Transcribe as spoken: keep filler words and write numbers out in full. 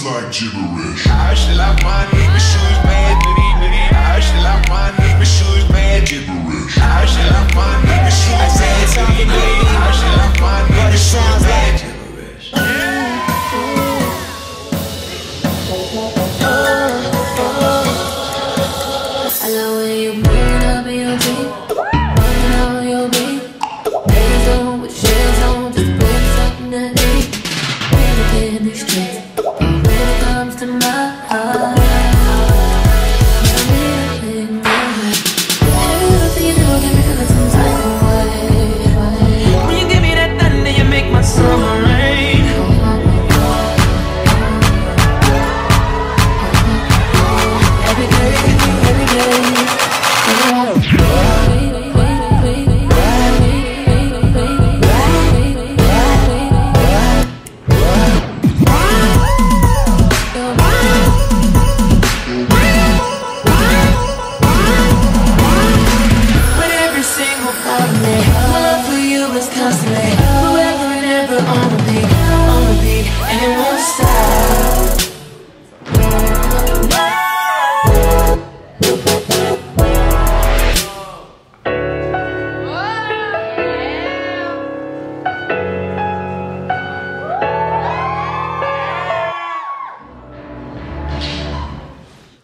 like gibberish. I should like my nigga shoes mad, I should like my nigga shoes mad, gibberish. I should like my nigga shoes mad, I should like my nigga shoes mad, gibberish. I love when you burn up in your dream, burn out your beat. Hands on with shares on, just bring something to eat. When in these streets, when it comes to my heart, everything you do can feel some type of way. When you give me that thunder, you make my summer rain. Every day, every day. With every single part of me.